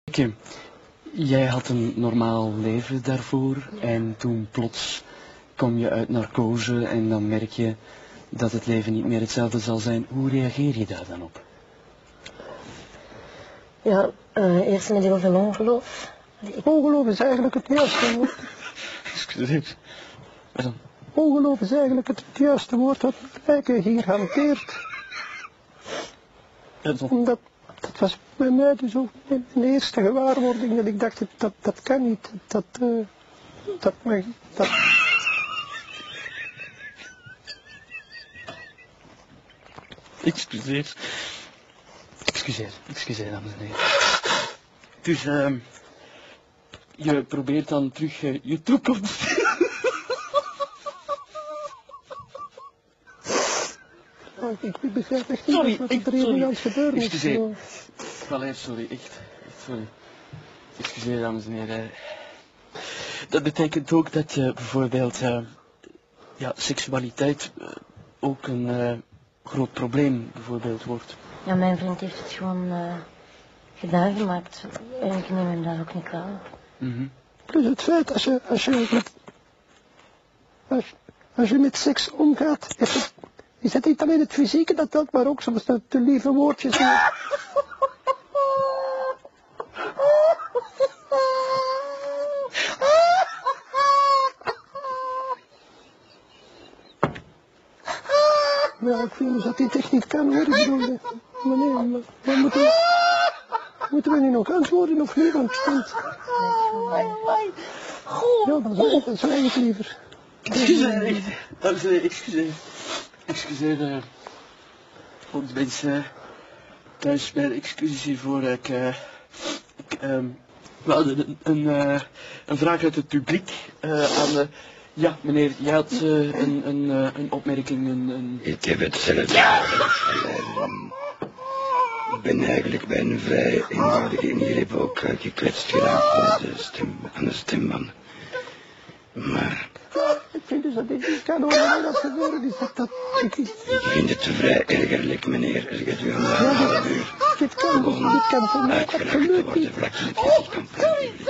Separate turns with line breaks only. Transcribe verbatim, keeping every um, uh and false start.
Kijk, jij had een normaal leven daarvoor en toen plots kom je uit narcose en dan merk je dat het leven niet meer hetzelfde zal zijn. Hoe reageer je daar dan op?
Ja, uh, eerst met heel veel ongeloof.
Ik... Ongeloof is eigenlijk het juiste woord.
Excuseer. Wat dan?
Ongeloof is eigenlijk het juiste woord dat Rijke hier hanteert.
Ja, dan...
dat, dat was bij mij dus ook mijn eerste gewaarwording dat ik dacht, dat, dat kan niet. Dat, uh, dat mag... Dat...
Excuseer. Excuseer, excuseer, dames en heren. Dus, uh, je probeert dan terug uh, je toekomst.
Oh, ik begrijp echt niet
sorry,
wat
ik,
er hier aan het gebeuren is.
Excuseer. Valère, sorry, echt, echt sorry. Excuseer, dames en heren. Dat betekent ook dat je bijvoorbeeld, uh, ja, seksualiteit uh, ook een uh, groot probleem bijvoorbeeld wordt.
Ja, mijn vriend heeft het gewoon uh, gedaan gemaakt en ik neem hem daar ook niet kwalijk.
Mm-hmm.
Plus het feit, als je, als je, met, als, als je met seks omgaat, is het, is het niet alleen het fysieke dat telt, maar ook soms de, de lieve woordjes. En... Ja, ik vind dus dat die techniek kan hoor, ik bedoel, maar nee, maar, maar moeten, we, moeten we nu nog antwoorden of niet, want... want... Ja, dan zou ik het eigenlijk liever.
Excuseer, echt, dames en heren, excuseer. Excuseer, uh, voor de mensen thuis bij de excuses hiervoor. Ik, uh, ik, um, we hadden een, een, uh, een vraag uit het publiek uh, aan de... Ja, meneer, jij had uh, een, een, uh, een opmerking, een, een...
Ik heb hetzelfde. Ik ben eigenlijk bij een vrij eenvoudige ingreep ook uh, gekwetst geraakt aan de, stem, aan de stembanden. Maar...
Ik vind dus dat dit niet kan horen dat gebeuren is. Dat, dat, ik,
ik vind het vrij ergerlijk, meneer. Er gedurende een half uur
dit kan, dit kan voor mij
uitgelachen te worden vlak in het gezicht van publiek.